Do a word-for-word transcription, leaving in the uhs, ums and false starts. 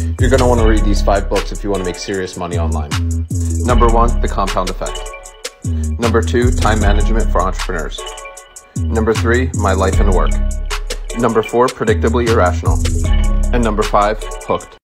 You're going to want to read these five books if you want to make serious money online. Number one, The Compound Effect. Number two, Time Management for Entrepreneurs. Number three, My Life and Work. Number four, Predictably Irrational. And number five, Hooked.